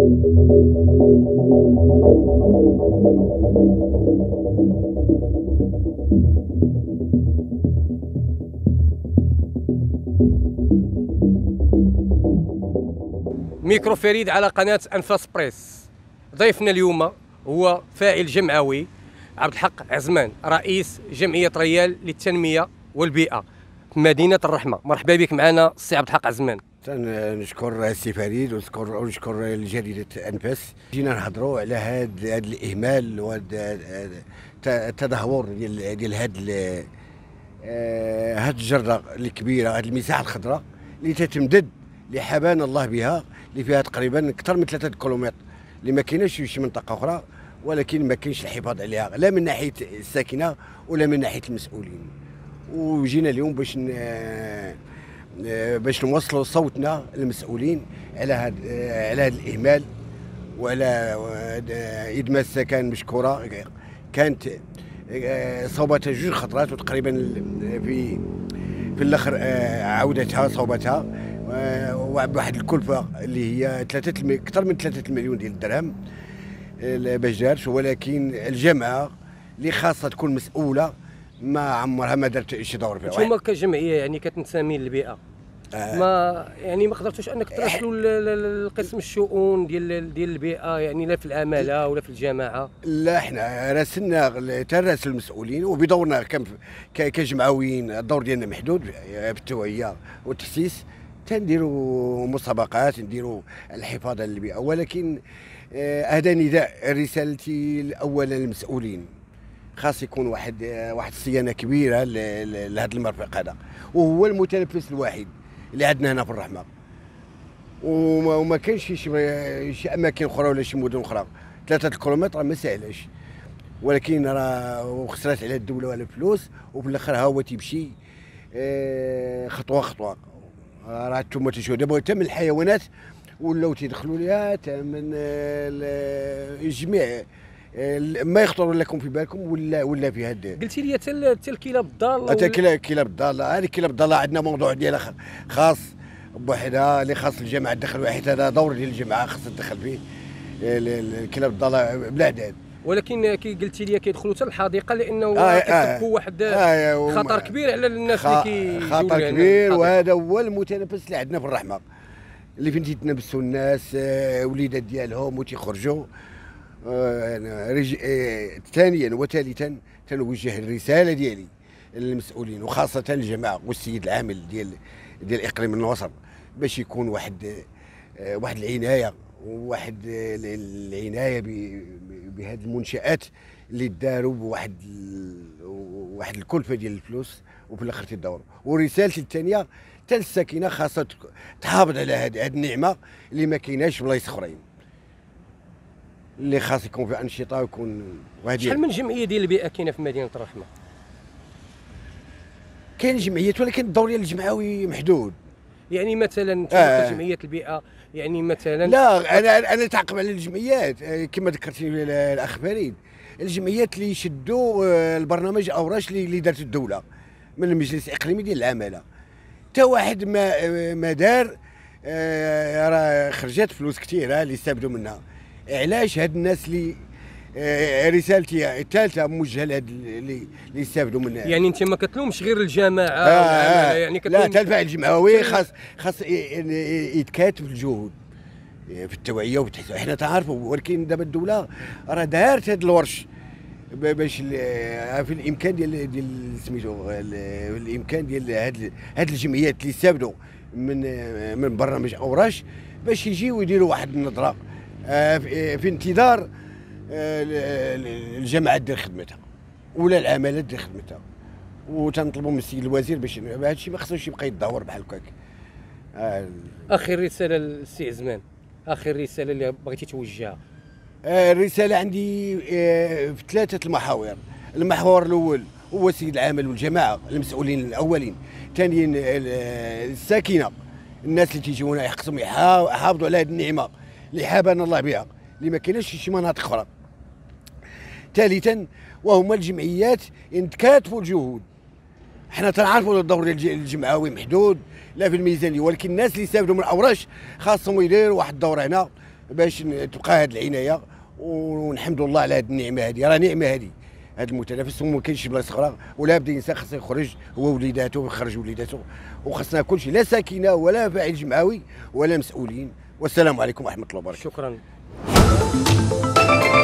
ميكرو فريد على قناة أنفاس بريس. ضيفنا اليوم هو فاعل جمعوي عبد الحق عزمان، رئيس جمعية ريال للتنمية والبيئة في مدينة الرحمة. مرحبا بك معنا السي عبد الحق عزمان. نشكر السي فريد ونشكر جريدة أنفاس. جينا نهضروا على هذا الإهمال وهذا التدهور ديال هاد الجرة الكبيرة، هاد المساحة الخضراء اللي تتمدد اللي حبانا الله بها، اللي فيها تقريبا اكثر من 3 كيلومتر، اللي ما كايناش في شي منطقه اخرى، ولكن ما كاينش الحفاظ عليها لا من ناحيه الساكنه ولا من ناحيه المسؤولين. وجينا اليوم باش نوصلوا صوتنا للمسؤولين على هذا الاهمال وعلى ادماج السكن مشكوره. كانت صوبتها 2 خطرات، وتقريبا في الاخر عودتها صوبتها وواحد الكلفه اللي هي اكثر من 3 مليون ديال الدرهم باش دارت. ولكن الجامعه اللي خاصه تكون مسؤوله ما عمرها ما دارت شي دور فيها. انتم كجمعيه يعني كتنتمي للبيئه، ما قدرتوش انك تراسلوا لقسم الشؤون ديال البيئه، يعني لا في العماله ولا في الجماعه؟ لا، احنا راسلنا تراسل المسؤولين، وبدورنا كجمعويين الدور ديالنا محدود في التوعيه والتحسيس. تنديروا مسابقات، نديروا الحفاظ على البيئه، ولكن هذا نداء رسالتي الاولى للمسؤولين. خاص يكون واحد الصيانه كبيره لهذا المرفق هذا، وهو المتنفس الوحيد اللي عندنا هنا في الرحمه، وما كاينش شي اماكن اخرى ولا شي مدن اخرى. 3 كيلومتر ما ساهلاش، ولكن راه خسرات على الدوله ولا فلوس، وفي الاخر ها هو تيمشي خطوه خطوه. راه انتم تشوفوا دابا حتى من الحيوانات ولاو تيدخلوا ليها، من الجميع ما يخطر لكم في بالكم ولا في هاد. قلتي لي حتى الكلاب الضاله، حتى الكلاب الضاله. هذه الكلاب الضاله عندنا موضوع ديالها خاص بوحدها، اللي خاص الجامعه تدخل واحد. هذا دور ديال الجامعه خاصها تدخل فيه الكلاب الضاله بلا عدد. ولكن كي قلتي لي كيدخلوا حتى الحديقه، لانه كيسببوا واحد خطر كبير على الناس اللي خطر كبير. وهذا هو المتنفس اللي عندنا في الرحمه، اللي فين تيتنفسوا الناس وليدات ديالهم وتيخرجوا. ثانيا وثالثا تنوجه الرساله ديالي للمسؤولين، وخاصه الجماعه والسيد العامل ديال اقليم النواصر، باش يكون واحد العنايه وواحد العنايه بهذه المنشآت اللي داروا بواحد الكلفه ديال الفلوس، وفي الاخر تدوروا. ورسالتي الثانيه حتى الساكنه خاصه تحافظ على هذه النعمه اللي ما كايناش في بلايص اخرين، اللي خاص يكون في انشطه ويكون. شحال من جمعيه ديال البيئه كاينه في مدينه الرحمه؟ كاين جمعيات، ولكن الدور ديال الجمعوي محدود. يعني مثلا جمعيه البيئه، يعني مثلا لا، انا تعقب على الجمعيات كما ذكرتي الاخ فريد. الجمعيات اللي يشدوا البرنامج اوراش اللي دارت الدوله من المجلس الاقليمي ديال العماله، حتى واحد ما دار. راه خرجت فلوس كثيره اللي استافدوا منها. علاش هاد الناس اللي رسالتي الثالثه موجهه لهاد اللي استافدوا منها؟ يعني انت ما كتلومش غير الجماعه يعني لا، حتى الفاعل الجمعوي خاص يتكاتف الجهود في التوعيه والتحسين. احنا تعرفوا، ولكن دابا الدوله راه دارت هاد الورش باش في الامكان ديال سميتو الامكان ديال هاد الجمعيات اللي استافدوا من برنامج اوراش، باش يجيو يديروا واحد النظره في انتظار الجامعات دير خدمتها ولا العمالات دير خدمتها. وتنطلبوا من السيد الوزير باش هذا الشيء ما خصوش يبقى يتدهور بحال هكاك. اخر رساله للسي عزمان، اخر رساله اللي بغيتي توجهها. الرساله عندي في 3 المحاور. المحور الاول هو السيد العامل والجماعه المسؤولين الاولين. ثانيا الساكنه، الناس اللي تيجيونا خصهم يحافظوا على هذه النعمه اللي حابانا الله بها، اللي ما كايناش في شي مناطق اخرى. ثالثا وهما الجمعيات يتكاتفوا الجهود. حنا تنعرفوا الدور ديال الجمعوي محدود لا في الميزانيه، ولكن الناس اللي يستافدوا من الاوراش خاصهم يديروا واحد الدور هنا باش تبقى هذه العنايه. ونحمد الله على هذه النعمه هذه، راه نعمه هذه، هذا المتنافس. وما كاينش بلاصه اخرى، ولا بدا الانسان خاصو يخرج هو وليداته ويخرج وليداته، وخاصنا كلشي لا ساكنه ولا فاعل جمعوي ولا مسؤولين. والسلام عليكم ورحمه الله وبركاته. شكرا.